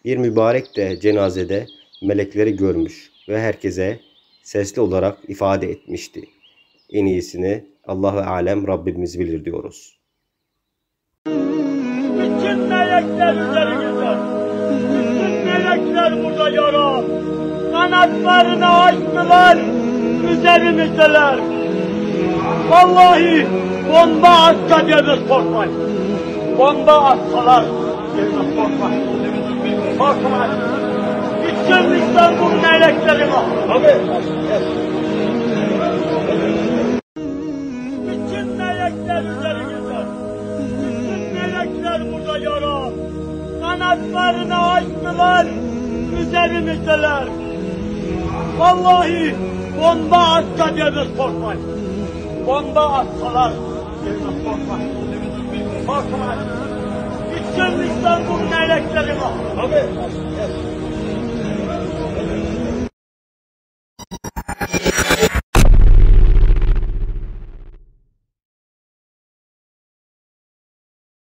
Bir mübarek de cenazede melekleri görmüş ve herkese sesli olarak ifade etmişti. En iyisini Allah ve alem Rabbimiz bilir diyoruz. Bütün melekler üzerinizde. Bütün melekler burada ya Rab. Kanatlarını açtılar, üzerimizdeler. Vallahi bomba atsa deriz korkmayın. Bomba atsalar deriz korkmayın. Korkmayın. Bütün İstanbul melekleri var. Bütün melekler üzerinizde. Bütün melekler burada ya Rab. Kanatlarını açtılar, üzerimizdeler. Vallahi bomba atsa deriz korkmayın. Bomba atsalar deriz korkmayın. Korkmayın. Bütün İstanbul melekleri var.